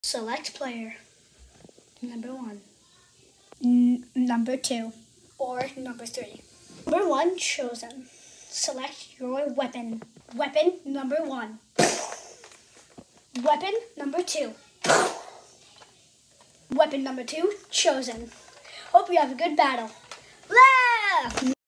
Select player. Number 1. Number 2. Or number 3. Number 1 chosen. Select your weapon. Weapon number 1. Weapon number 2. Weapon number 2 chosen. Hope you have a good battle.